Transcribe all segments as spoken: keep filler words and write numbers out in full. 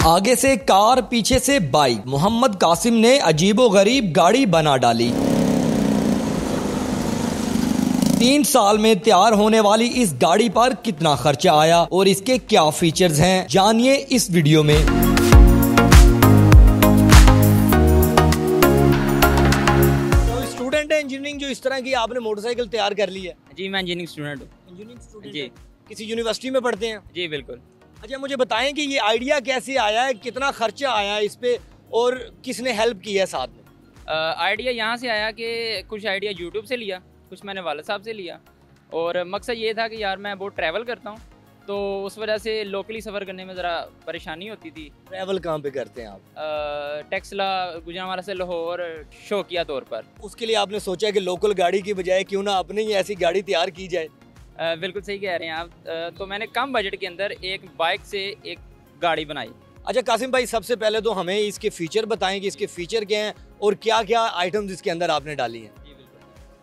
आगे से कार पीछे से बाइक, मोहम्मद कासिम ने अजीबोगरीब गाड़ी बना डाली। तीन साल में तैयार होने वाली इस गाड़ी पर कितना खर्चा आया और इसके क्या फीचर्स हैं, जानिए इस वीडियो में। तो स्टूडेंट है इंजीनियरिंग, जो इस तरह की आपने मोटरसाइकिल तैयार कर ली है? जी मैं इंजीनियरिंग स्टूडेंट हूँ। इंजीनियरिंग स्टूडेंट जी। किसी यूनिवर्सिटी में पढ़ते हैं? जी बिल्कुल। अच्छा, मुझे बताएं कि ये आइडिया कैसे आया है, कितना खर्चा आया है इस पे और किसने हेल्प की है साथ में? आइडिया यहाँ से आया कि कुछ आइडिया यूट्यूब से लिया, कुछ मैंने वाला साहब से लिया, और मकसद ये था कि यार मैं बहुत ट्रैवल करता हूँ, तो उस वजह से लोकली सफ़र करने में ज़रा परेशानी होती थी। ट्रैवल कहाँ पे करते हैं आप? टेक्सला, गुजरांवाला से लाहौर, शौकिया तौर पर। उसके लिए आपने सोचा कि लोकल गाड़ी की बजाय क्यों ना अपनी ही ऐसी गाड़ी तैयार की जाए? Uh, बिल्कुल सही कह रहे हैं आप। uh, तो मैंने कम बजट के अंदर एक बाइक से एक गाड़ी बनाई। अच्छा कासिम भाई, सबसे पहले तो हमें इसके फीचर बताएं कि इसके फीचर क्या हैं और क्या क्या आइटम्स इसके अंदर आपने डाली हैं। जी बिल्कुल।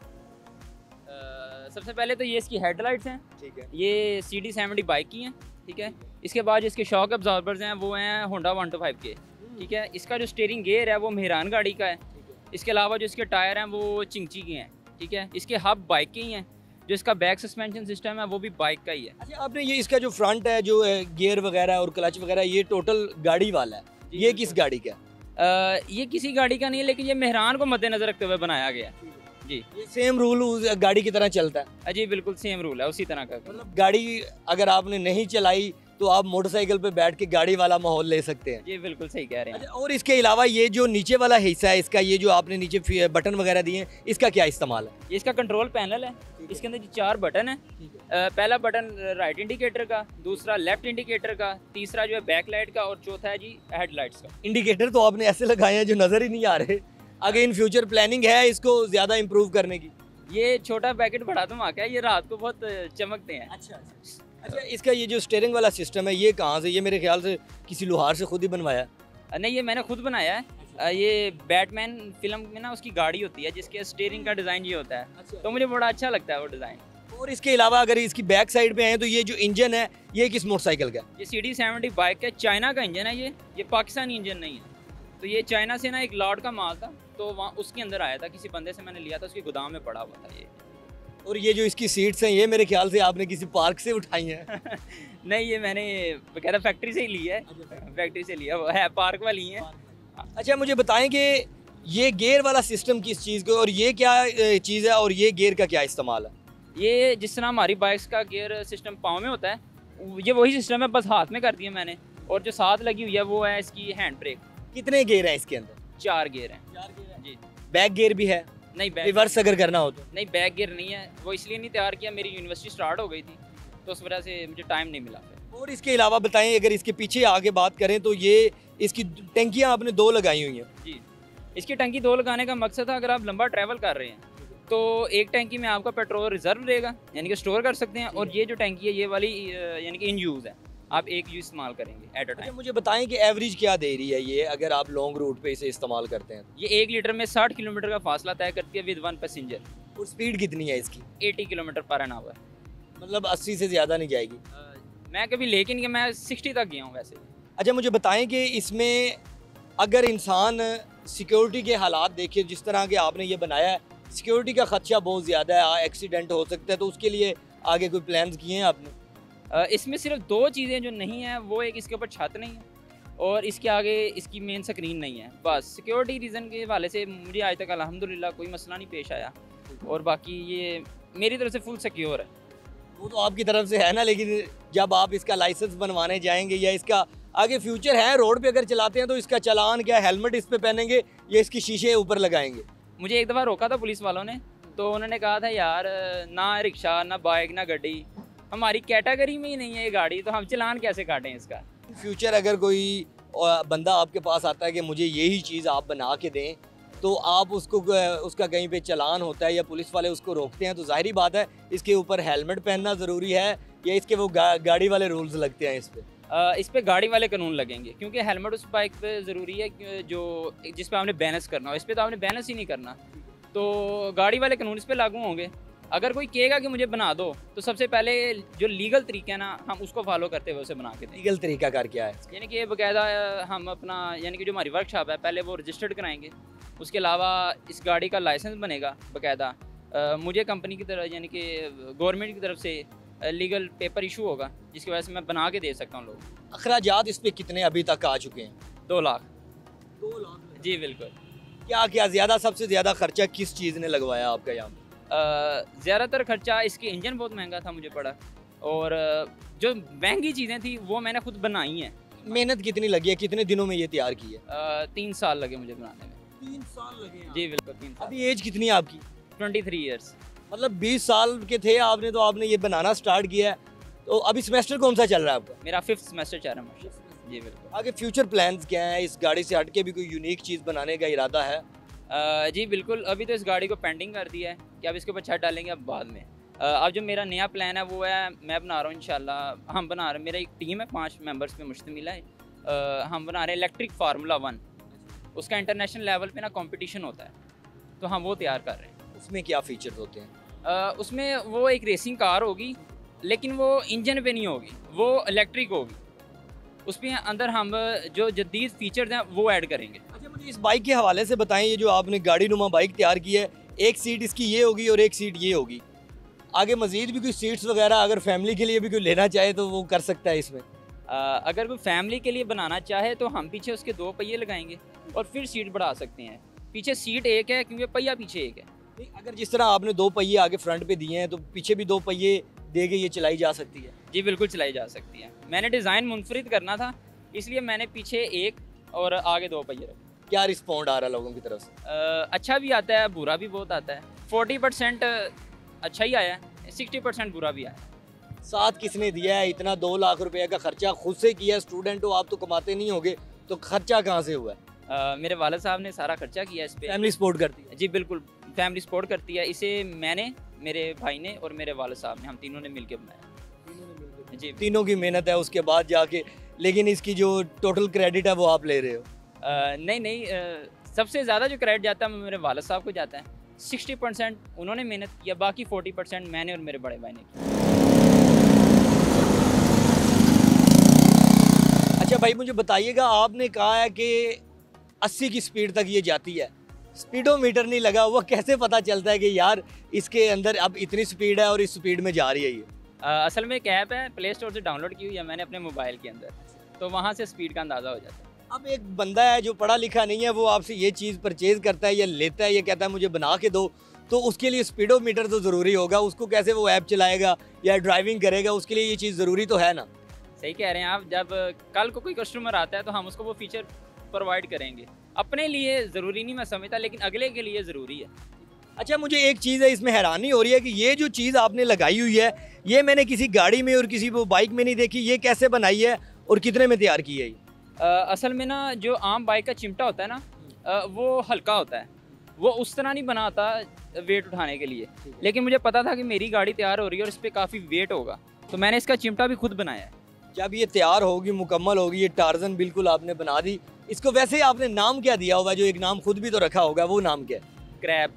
uh, सबसे पहले तो ये इसकी हेडलाइट्स हैं, ठीक है, ये सी डी सेवेंटी बाइक की हैं, ठीक है। इसके बाद जो इसके शॉक अब्जॉर्बर्स हैं वो हैं होंडा वन टू फाइव के, ठीक है। इसका जो स्टीयरिंग गियर है वो मेहरान गाड़ी का है। इसके अलावा जो इसके टायर हैं वो चिंगची के हैं, ठीक है। इसके हब बाइक के ही हैं। जो इसका बैक सस्पेंशन सिस्टम है वो भी बाइक का ही है। अच्छा, आपने ये इसका जो फ्रंट है, जो गियर वगैरह और क्लच वगैरह, ये टोटल गाड़ी वाला है, ये किस गाड़ी का है? ये किसी गाड़ी का नहीं है, लेकिन ये मेहरान को मद्देनजर रखते हुए बनाया गया है। जी, ये सेम रूल उस गाड़ी की तरह चलता है? जी बिल्कुल सेम रूल है, उसी तरह का। मतलब गाड़ी अगर आपने नहीं चलाई तो आप मोटरसाइकिल पे बैठ के गाड़ी वाला माहौल ले सकते हैं? जी बिल्कुल सही कह रहे हैं। अच्छा, और इसके अलावा ये जो नीचे वाला हिस्सा है इसका, ये जो आपने नीचे बटन वगैरह दिए हैं, इसका क्या इस्तेमाल है? ये इसका कंट्रोल पैनल है। इसके अंदर चार बटन है। पहला बटन राइट इंडिकेटर का, दूसरा लेफ्ट इंडिकेटर का, तीसरा जो है बैक लाइट का, और चौथा है जी हेडलाइट्स का। इंडिकेटर तो आपने ऐसे लगाए हैं जो नजर ही नहीं आ रहे। आगे इन फ्यूचर प्लानिंग है इसको ज्यादा इम्प्रूव करने की? ये छोटा पैकेट बड़ा धमाका है, ये रात को बहुत चमकते हैं। अच्छा अच्छा, इसका ये जो स्टीयरिंग वाला सिस्टम है ये कहाँ से? ये मेरे ख्याल से किसी लोहार से खुद ही बनवाया? नहीं, ये मैंने खुद बनाया है। ये बैटमैन फिल्म में ना उसकी गाड़ी होती है जिसके स्टीयरिंग का डिज़ाइन ये होता है। अच्छा। तो मुझे बड़ा अच्छा लगता है वो डिज़ाइन। और इसके अलावा अगर इसकी बैक साइड पे आए तो ये जो इंजन है ये किस मोटरसाइकिल का? ये सी डी सेवेंटी बाइक का चाइना का इंजन है। ये ये पाकिस्तानी इंजन नहीं है। तो ये चाइना से ना एक लॉट का माल था, तो वहाँ उसके अंदर आया था, किसी बंदे से मैंने लिया था, उसके गोदाम में पड़ा हुआ था ये। और ये जो इसकी सीट्स हैं ये मेरे ख्याल से आपने किसी पार्क से उठाई हैं? नहीं, ये मैंने बकायदा फैक्ट्री से ही ली है। फैक्ट्री से लिया वो है, पार्क वाली है। अच्छा, मुझे बताएं कि ये गियर वाला सिस्टम किस चीज़ का, और ये क्या चीज़ है, और ये गियर का क्या इस्तेमाल है? ये जिस तरह हमारी बाइक्स का गियर सिस्टम पाँव में होता है, ये वही सिस्टम है, बस हाथ में कर दिया मैंने। और जो साथ लगी हुई है वो है इसकी हैंड ब्रेक। कितने गियर हैं इसके अंदर? चार गियर हैं। चार गियर हैं जी। बैक गियर भी है? नहीं, बैक रिवर्स अगर करना हो तो? नहीं, बैक गियर नहीं है। वो इसलिए नहीं तैयार किया, मेरी यूनिवर्सिटी स्टार्ट हो गई थी तो उस वजह से मुझे टाइम नहीं मिला। और इसके अलावा बताएं, अगर इसके पीछे आगे बात करें तो ये इसकी टंकियां आपने दो लगाई हुई हैं? जी। इसकी टंकी दो लगाने का मकसद था, अगर आप लंबा ट्रैवल कर रहे हैं तो एक टंकी में आपका पेट्रोल रिजर्व रहेगा, यानी कि स्टोर कर सकते हैं, और ये जो टंकी है ये वाली यानी कि इन यूज़ है, आप एक यूज इस्तेमाल करेंगे एट अ टाइम। मुझे बताएं कि एवरेज क्या दे रही है ये अगर आप लॉन्ग रूट पे इसे इस्तेमाल करते हैं? ये एक लीटर में साठ किलोमीटर का फासला तय करती है विद वन पैसेंजर। और स्पीड कितनी है इसकी? अस्सी किलोमीटर पर एन आवर। मतलब अस्सी से ज़्यादा नहीं जाएगी? आ, मैं कभी लेकिन कि मैं साठ तक गया हूँ वैसे। अच्छा, मुझे बताएं कि इसमें अगर इंसान सिक्योरिटी के हालात देखे, जिस तरह के आपने ये बनाया है, सिक्योरिटी का खदशा बहुत ज़्यादा है, एक्सीडेंट हो सकता है, तो उसके लिए आगे कोई प्लान्स किए हैं आपने? इसमें सिर्फ दो चीज़ें जो नहीं है, वो एक इसके ऊपर छत नहीं है और इसके आगे इसकी मेन स्क्रीन नहीं है। बस सिक्योरिटी रीज़न के हवाले से मुझे आज तक अल्हम्दुलिल्लाह कोई मसला नहीं पेश आया, और बाकी ये मेरी तरफ से फुल सिक्योर है। वो तो आपकी तरफ से है ना, लेकिन जब आप इसका लाइसेंस बनवाने जाएंगे या इसका आगे फ्यूचर है, रोड पे अगर चलाते हैं तो इसका चालान क्या, हेलमेट इस पे पहनेंगे या इसकी शीशे ऊपर लगाएंगे? मुझे एक दफ़ा रोका था पुलिस वालों ने, तो उन्होंने कहा था यार ना रिक्शा, ना बाइक, ना गड्डी, हमारी कैटेगरी में ही नहीं है ये गाड़ी, तो हम चलान कैसे काटें इसका। फ्यूचर अगर कोई बंदा आपके पास आता है कि मुझे यही चीज़ आप बना के दें, तो आप उसको उसका कहीं पे चलान होता है या पुलिस वाले उसको रोकते हैं, तो जाहिर बात है इसके ऊपर हेलमेट पहनना ज़रूरी है या इसके वो गा, गाड़ी वाले रूल्स लगते हैं इस पर? इस पे गाड़ी वाले कानून लगेंगे, क्योंकि हेलमेट उस बाइक पे ज़रूरी है जो जिस पे आपने बैलेंस करना हो, इस पर तो आपने बैलेंस ही नहीं करना, तो गाड़ी वाले कानून इस पर लागू होंगे। अगर कोई कहेगा कि मुझे बना दो तो सबसे पहले जो लीगल तरीका है ना हम उसको फॉलो करते हुए उसे बना के दें। लीगल तरीका कार क्या है? यानी कि बाकायदा हम अपना यानी कि जो हमारी वर्कशॉप है पहले वो रजिस्टर्ड कराएंगे, उसके अलावा इस गाड़ी का लाइसेंस बनेगा बाकायदा, मुझे कंपनी की तरफ यानी कि गवर्नमेंट की तरफ से लीगल पेपर इशू होगा जिसकी वजह से मैं बना के दे सकता हूँ लोग। अखराजात इस पे कितने अभी तक आ चुके हैं? दो लाख। दो लाख जी बिल्कुल। क्या क्या ज़्यादा सबसे ज़्यादा खर्चा किस चीज़ ने लगवाया आपका यहाँ? ज़्यादातर खर्चा इसकी इंजन बहुत महंगा था मुझे पड़ा, और जो महंगी चीज़ें थी वो मैंने खुद बनाई हैं। मेहनत कितनी लगी है, कितने दिनों में ये तैयार की है? आ, तीन साल लगे मुझे बनाने में। तीन साल लगे हैं? जी बिल्कुल तीन साल। अभी एज कितनी है आपकी? Twenty three years. मतलब बीस साल के थे आपने तो आपने ये बनाना स्टार्ट किया है, तो अभी सेमेस्टर कौन सा चल रहा है आपका? मेरा फिफ्थ सेमेस्टर चल रहा है। जी बिल्कुल। आगे फ्यूचर प्लान्स क्या हैं? इस गाड़ी से हट के भी कोई यूनिक चीज़ बनाने का इरादा है? आ, जी बिल्कुल। अभी तो इस गाड़ी को पेंटिंग कर दिया है कि अब इसके ऊपर छत डालेंगे अब बाद में। आ, अब जो मेरा नया प्लान है वो है मैं बना रहा हूँ इंशाल्लाह, हम बना रहे हैं, मेरा एक टीम है पाँच मेंबर्स पे मुश्तमिल है। आ, हम बना रहे हैं इलेक्ट्रिक फार्मूला वन, उसका इंटरनेशनल लेवल पे ना कंपटीशन होता है, तो हम वो तैयार कर रहे हैं। उसमें क्या फीचर्स होते हैं? आ, उसमें वो एक रेसिंग कार होगी लेकिन वो इंजन पे नहीं होगी, वो इलेक्ट्रिक होगी। उसमें अंदर हम जो जदीद फीचर्स हैं वो ऐड करेंगे। अच्छा, मुझे इस बाइक के हवाले से बताएं, ये जो आपने गाड़ी नुमा बाइक तैयार की है, एक सीट इसकी ये होगी और एक सीट ये होगी, आगे मजीद भी कोई सीट्स वगैरह अगर फैमिली के लिए भी कोई लेना चाहे तो वो कर सकता है इसमें? आ, अगर कोई फैमिली के लिए बनाना चाहे तो हम पीछे उसके दो पहिए लगाएंगे और फिर सीट बढ़ा सकते हैं। पीछे सीट एक है क्योंकि पहिया पीछे एक है। नहीं, अगर जिस तरह आपने दो पहिए आगे फ्रंट पे दिए हैं तो पीछे भी दो पहिए दे के ये चलाई जा सकती है? जी बिल्कुल चलाई जा सकती है। मैंने डिज़ाइन मुनफरिद करना था इसलिए मैंने पीछे एक और आगे दो पहिए रखे। क्या रिस्पॉन्ड आ रहा है लोगों की तरफ से? आ, अच्छा भी आता है, बुरा भी बहुत आता है। फोर्टी परसेंट अच्छा ही आया है, सिक्सटी परसेंट बुरा भी आया है। साथ किसने दिया है? इतना दो लाख रुपए का खर्चा खुद से किया? स्टूडेंट हो आप तो कमाते नहीं होगे, तो खर्चा कहाँ से हुआ है? आ, मेरे वालिद साहब ने सारा खर्चा किया इस पे। फैमिली सपोर्ट करती है? जी बिल्कुल, फैमिली सपोर्ट करती है। इसे मैंने, मेरे भाई ने और मेरे वालिद साहब ने, हम तीनों ने मिलकर बनाया। जी, तीनों की मेहनत है उसके बाद जाके, लेकिन इसकी जो टोटल क्रेडिट है वो आप ले रहे हो? आ, नहीं नहीं आ, सबसे ज़्यादा जो क्रेडिट जाता है मेरे वालिद साहब को जाता है। सिक्सटी परसेंट उन्होंने मेहनत किया, बाकी फोर्टी परसेंट मैंने और मेरे बड़े भाई ने किया। अच्छा भाई, मुझे बताइएगा, आपने कहा है कि अस्सी की स्पीड तक ये जाती है, स्पीडोमीटर नहीं लगा हुआ, कैसे पता चलता है कि यार इसके अंदर अब इतनी स्पीड है और इस स्पीड में जा रही है ये? आ, असल में एक ऐप है, प्ले स्टोर से डाउनलोड की हुई है मैंने अपने मोबाइल के अंदर, तो वहाँ से स्पीड का अंदाज़ा हो जाता है। अब एक बंदा है जो पढ़ा लिखा नहीं है, वो आपसे ये चीज़ परचेज करता है या लेता है, ये कहता है मुझे बना के दो, तो उसके लिए स्पीडोमीटर तो ज़रूरी होगा, उसको कैसे वो ऐप चलाएगा या ड्राइविंग करेगा, उसके लिए ये चीज़ ज़रूरी तो है ना? सही कह रहे हैं आप। जब कल को कोई कस्टमर आता है तो हम उसको वो फीचर प्रोवाइड करेंगे। अपने लिए ज़रूरी नहीं मैं समझता, लेकिन अगले के लिए ज़रूरी है। अच्छा, मुझे एक चीज़ है इसमें हैरानी हो रही है कि ये जो चीज़ आपने लगाई हुई है, ये मैंने किसी गाड़ी में और किसी वो बाइक में नहीं देखी, ये कैसे बनाई है और कितने में तैयार की है? आ, असल में ना जो आम बाइक का चिमटा होता है ना, आ, वो हल्का होता है, वो उस तरह नहीं बना होता वेट उठाने के लिए, लेकिन मुझे पता था कि मेरी गाड़ी तैयार हो रही है और इस पर काफ़ी वेट होगा, तो मैंने इसका चिमटा भी खुद बनाया है। जब ये तैयार होगी, मुकम्मल होगी, ये टार्जन बिल्कुल आपने बना दी, इसको वैसे आपने नाम क्या दिया होगा? जो एक नाम खुद भी तो रखा होगा, वो नाम क्या है? क्रैब।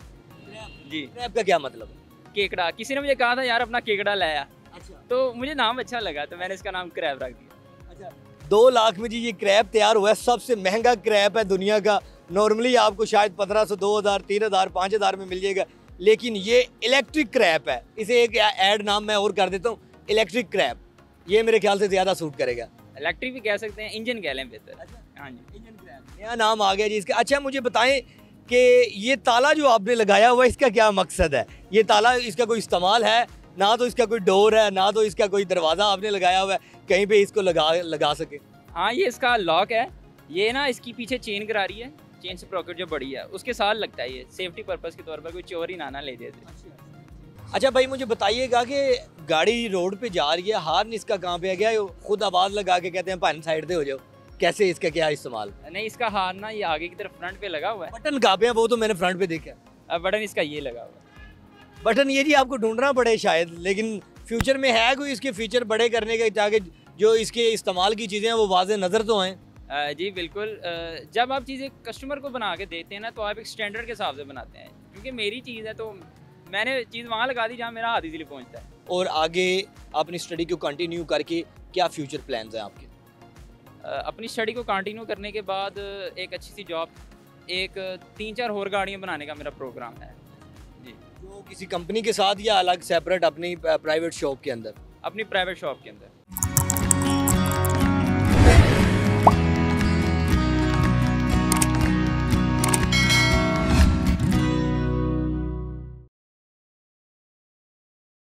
जी। क्रैब का क्या मतलब है? केकड़ा। किसी ने मुझे कहा था यार अपना केकड़ा लाया, अच्छा, तो मुझे नाम अच्छा लगा तो मैंने इसका नाम क्रैब रख दिया। अच्छा, दो लाख में जी ये क्रैब तैयार हुआ है, सबसे महंगा क्रैब है दुनिया का। नॉर्मली आपको शायद पंद्रह सौ, दो हज़ार, तीन हज़ार, पाँच हज़ार में मिल जाएगा, लेकिन ये इलेक्ट्रिक क्रैब है। इसे एक ऐड नाम मैं और कर देता हूँ, इलेक्ट्रिक क्रैब। ये मेरे ख्याल से ज़्यादा सूट करेगा। इलेक्ट्रिक भी कह सकते हैं, इंजन कह लें बेहतर। अच्छा, हाँ जी, इंजन क्रैब नया नाम आ गया जी इसका। अच्छा, मुझे बताएं कि ये ताला जो आपने लगाया हुआ है, इसका क्या मकसद है? ये ताला, इसका कोई इस्तेमाल है? ना तो इसका कोई डोर है, ना तो इसका कोई दरवाज़ा आपने लगाया हुआ है कहीं पे इसको लगा लगा सके? हाँ, ये इसका लॉक है। ये ना इसकी पीछे चेन करा रही है, चेन से प्रॉकेट जो बड़ी है उसके साथ लगता है, ये सेफ्टी पर्पस के तौर पर, कोई चोर ही ना ना ले जाए। अच्छा भाई, मुझे बताइएगा कि गाड़ी रोड पे जा रही है, हार्न इसका कहाँ पे है? क्या खुद आवाज़ लगा के कहते हैं पान साइड पे हो जाओ? कैसे, इसका क्या इस्तेमाल? नहीं, इसका हार्न ना ये आगे की तरफ फ्रंट पे लगा हुआ है। बटन कहाँ पे है? वो तो मैंने फ्रंट पे देखा। अब बटन इसका ये लगा हुआ है। बटन ये जी आपको ढूंढना पड़े शायद, लेकिन फ्यूचर में है कोई इसके फीचर बड़े करने के, ताकि जो इसके इस्तेमाल की चीज़ें हैं वो वाज़े नज़र तो आएँ? जी बिल्कुल। जब आप चीज़ें कस्टमर को बना के देते हैं ना, तो आप एक स्टैंडर्ड के हिसाब से बनाते हैं, क्योंकि मेरी चीज़ है तो मैंने चीज़ वहाँ लगा दी जहाँ मेरा हाथ इजीली पहुँचता है। और आगे अपनी स्टडी को कंटिन्यू करके क्या फ्यूचर प्लान्स हैं आपके? अ, अपनी स्टडी को कंटिन्यू करने के बाद एक अच्छी सी जॉब, एक तीन चार और गाड़ियाँ बनाने का मेरा प्रोग्राम है जी। जो किसी कंपनी के साथ या अलग सेपरेट अपनी प्राइवेट शॉप के अंदर? अपनी प्राइवेट शॉप के अंदर।